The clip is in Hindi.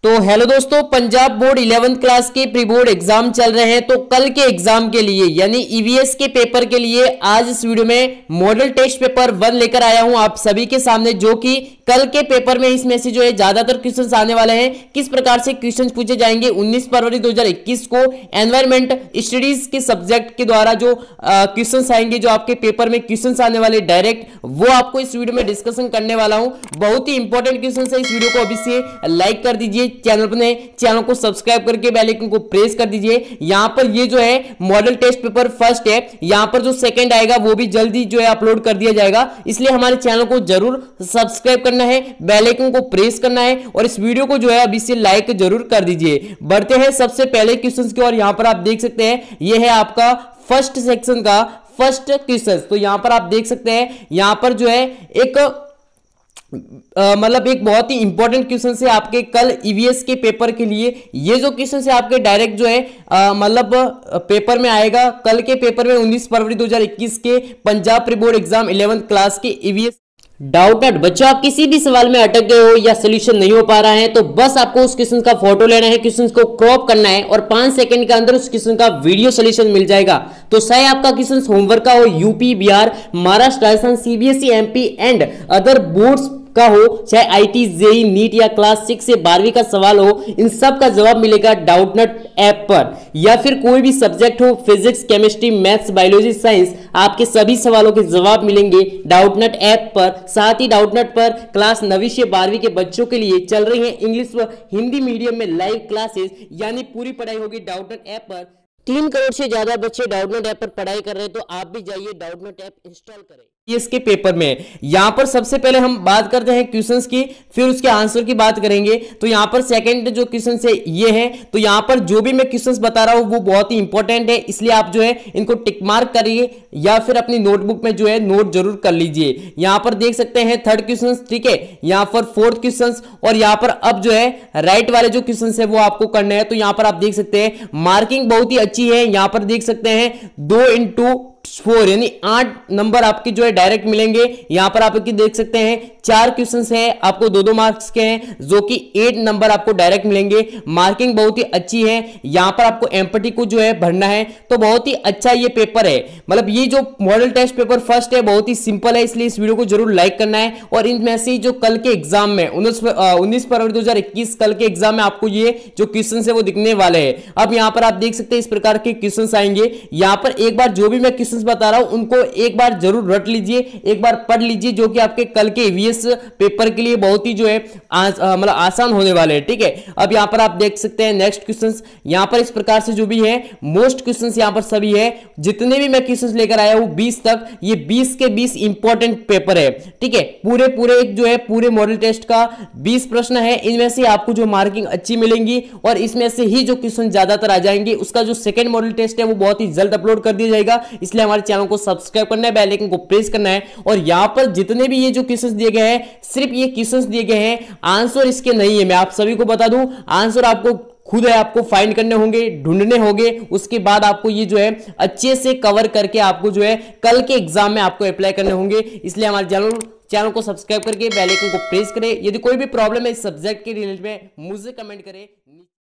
तो हेलो दोस्तों, पंजाब बोर्ड 11th क्लास के प्री बोर्ड एग्जाम चल रहे हैं। तो कल के एग्जाम के लिए यानी ईवीएस के पेपर के लिए आज इस वीडियो में मॉडल टेस्ट पेपर 1 लेकर आया हूं आप सभी के सामने, जो कि कल के पेपर में इसमें से जो है ज्यादातर क्वेश्चंस आने वाले हैं। किस प्रकार से क्वेश्चंस पूछे जाएंगे 19 फरवरी 2021 को एनवायरमेंट स्टडीज के सब्जेक्ट के द्वारा जो क्वेश्चंस आएंगे, जो आपके पेपर में क्वेश्चंस आने वाले डायरेक्ट, वो आपको इस वीडियो में डिस्कशन करने वाला हूं। बहुत ही इंपॉर्टेंट क्वेश्चंस है। इस वीडियो को अभी से लाइक कर दीजिए, चैनल को सब्सक्राइब करके बेल आइकन को प्रेस कर दीजिए। यहां पर ये जो है मॉडल टेस्ट पेपर फर्स्ट है, यहां पर जो सेकंड आएगा वो भी जल्दी जो है अपलोड कर दिया जाएगा, इसलिए हमारे चैनल को जरूर सब्सक्राइब करना है, बेल आइकन को प्रेस करना है और इस वीडियो को जो है अभी से लाइक जरूर कर दीजिए। बढ़ते हैं सबसे पहले क्वेश्चंस की ओर। यहां पर आप देख सकते हैं ये है आपका फर्स्ट सेक्शन का फर्स्ट क्वेश्चन। तो यहां पर आप देख सकते हैं यहां पर जो है एक मतलब एक बहुत ही इंपॉर्टेंट क्वेश्चन है आपके कल ईवीएस के पेपर के लिए। ये जो क्वेश्चन है आपके डायरेक्ट जो है मतलब पेपर में आएगा। कल के पेपर में 19 फरवरी 2021 के Punjab pre board exam 11th class के ईवीएस डाउट नट। बच्चों, आप किसी भी सवाल में अटक गए हो या सोल्यूशन नहीं हो पा रहा है तो बस आपको उस क्वेश्चन का फोटो लेना है, क्वेश्चन को क्रॉप करना है और 5 सेकंड के अंदर उस क्वेश्चन का वीडियो सोल्यूशन मिल जाएगा। तो चाहे आपका क्वेश्चन होमवर्क का हो, UP, Bihar, Maharashtra, Rajasthan, CBSE, MP and other boards का हो, चाहे आईटी, जेई, नीट या क्लास 6 से 12वीं का सवाल हो, इन सब का जवाब मिलेगा डाउटनट ऐप पर। या फिर कोई भी सब्जेक्ट हो, physics, chemistry, maths, biology, science, आपके सभी सवालों के जवाब मिलेंगे डाउटनट ऐप पर। साथ ही डाउटनट पर क्लास 9वीं से 12वीं के बच्चों के लिए चल रही है इंग्लिश व हिंदी मीडियम में लाइव क्लासेस, यानी पूरी पढ़ाई होगी डाउटनट ऐप पर। 3 करोड़ से ज्यादा बच्चे डाउटनट ऐप पर पढ़ाई कर रहे हैं, तो आप भी जाइए डाउटनट ऐप इंस्टॉल करें। इसके पेपर में यहां पर सबसे पहले हम बात करते हैं क्वेश्चंस की, फिर उसके आंसर की बात करेंगे। तो यहां पर सेकंड जो क्वेश्चन है ये है। तो यहां पर जो भी मैं क्वेश्चंस बता रहा हूं वो बहुत ही इंपॉर्टेंट है, इसलिए आप जो है इनको टिक मार्क करिए या फिर अपनी नोटबुक में जो है नोट जरूर कर लीजिए। यहां पर देख सकते हैं थर्ड क्वेश्चन, ठीक है, यहां पर फोर्थ क्वेश्चन और यहां पर अब जो है राइट वाले जो क्वेश्चन है वो आपको करने हैं। तो यहां पर आप देख सकते हैं मार्किंग बहुत ही अच्छी है। यहां पर देख सकते हैं 2 into 4 यानी 8 नंबर आपके जो है डायरेक्ट मिलेंगे। यहां पर आप देख सकते हैं 4 क्वेश्चंस हैं आपको 2-2 मार्क्स के हैं, जो कि 8 नंबर आपको डायरेक्ट मिलेंगे। मार्किंग बहुत ही अच्छी है। यहां पर आपको एम्पैथी को जो है भरना है। तो बहुत ही अच्छा ये पेपर है। मतलब ये जो मॉडल टेस्ट पेपर फर्स्ट है बहुत ही सिंपल है, इसलिए इस वीडियो को जरूर लाइक करना है। और इनमें से जो कल के एग्जाम में 19 फरवरी 2021 कल के एग्जाम में आपको ये जो क्वेश्चन है वो दिखने वाले हैं। अब यहां पर आप देख सकते हैं इस प्रकार के क्वेश्चन आएंगे। यहां पर एक बार जो भी मैं क्वेश्चन बता रहा हूं उनको एक बार जरूर रट लीजिए, एक बार पढ़ लीजिए, जो कि आपके कल के ईवीएस पेपर के लिए बहुत ही जो है मतलब आसान होने वाले हैं, ठीक है। अब यहां पर आप देख सकते हैं नेक्स्ट क्वेश्चंस। यहां पर इस प्रकार से जो भी है मोस्ट क्वेश्चंस यहां पर सभी है, जितने भी मैं क्वेश्चंस लेकर आया हूं 20 तक, ये 20 के 20 इंपॉर्टेंट पेपर है, ठीक है। पूरे जो है पूरे मॉडल टेस्ट का 20 प्रश्न है। इनमें से आपको जो मार्किंग अच्छी मिलेंगी और इसमें से ही जो क्वेश्चन ज्यादातर आ जाएंगे। उसका जो सेकंड मॉडल टेस्ट है वो बहुत ही जल्द अपलोड कर दिया जाएगा, इसलिए हमारे चैनल को सब्सक्राइब करना है, बेल आइकन को प्रेस करना है। और यहां पर जितने भी ये जो क्वेश्चंस दिए गए हैं, सिर्फ ये क्वेश्चंस दिए गए हैं, आंसर इसके नहीं है। मैं आप सभी को बता दूं, आंसर आपको खुद है आपको फाइंड करने होंगे, ढूंढने होंगे। उसके बाद आपको ये जो है अच्छे से कवर करके आपको जो है कल के एग्जाम में आपको अप्लाई करने होंगे। इसलिए हमारे चैनल को सब्सक्राइब करके बेल आइकन को प्रेस करें। यदि कोई भी प्रॉब्लम है इस सब्जेक्ट के रिलेटेड में मुझे कमेंट करें।